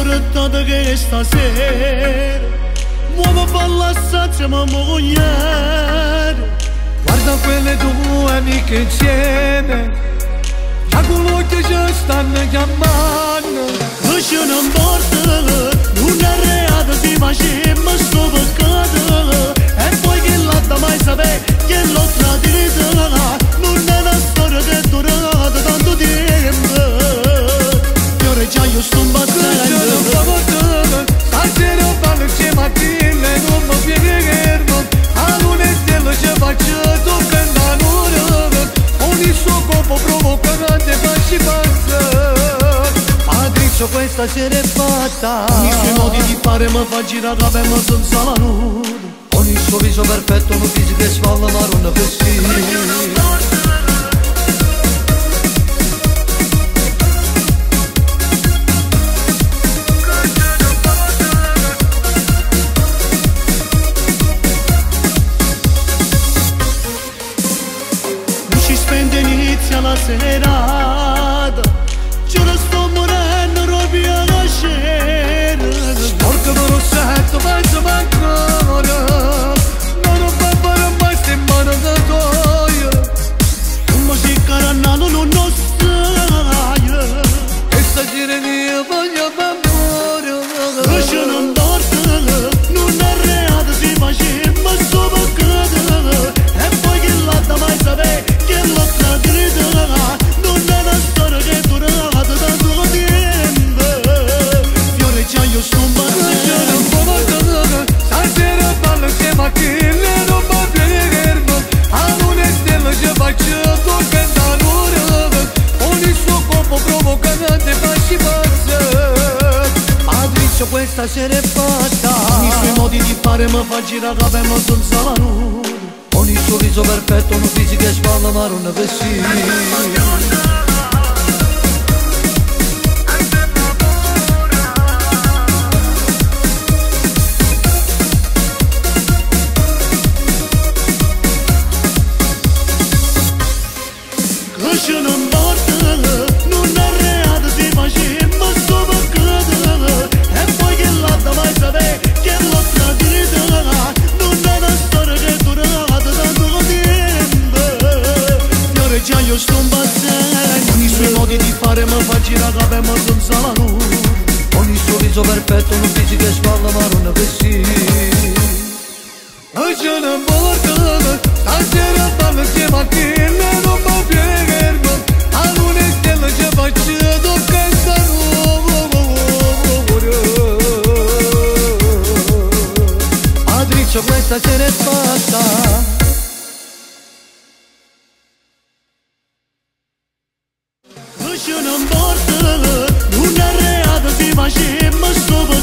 portata che stasera muovo fallassaziamo mogliere. Guarda quelle tue amiche insieme, da quello che ci stanno chiamando. Lasci non porta, non è reato di facemmo sto peccato. E poi che l'altra mai sapere che l'ho tradita. Non è una storia che è durata tanto tempo. E ora già io sto battendo. Stasera parlo insieme a te, non mi piegherò. A lunedì ci faccio toccando l'ora. Ogni suo corpo provocante che ci passa. Patrizio questa sera è fatta. I suoi modi di fare mi fa girare la pelle senza la nuda. Con il suo viso perfetto mi dice che spalla marrone vestita. Inizia la serata, ce ne sto morendo proprio alla scena. Sporco da rossetto, penso ancora, non va bene mai sta in mano da toia. Come si carannato non lo sai. E sta mia voglio amore. Lascia non porta, non è reato si facemmo sto peccato. E poi che l'altra mai sapere che l'ho tradita. Non è una storia che è durata tanto tempo. Fiore già io sto battendo. Stasera ballo insieme a te, non mi piegherò. A lunedì ci faccio toccando l'ora. Ogni suo corpo provocante che ci passa. Patrizio questa sera è fatta. I suoi modi di fare mi fa girare la pelle senza la nuda. Con il suo viso perfetto mi dice che spalla marrone vestita. Lascia non porta, non è reato si facemmo sto peccato. E poi che l'altra mai sapere che l'ho tradita. Non è una storia che è durata tanto tempo. E ora già io sto impazzendo. Con i suoi modi di fare mi fa girare la pelle senza la nuda. Con il suo viso perfetto mi dice che spalla marrone vestita. Lascia non porta, stasera parlo insieme a te, non mi piegherò. A lunedì ci faccio toccando l'ora. Patrizio questa sera è fatta. Lascia non porta, non è reato si facemmo sto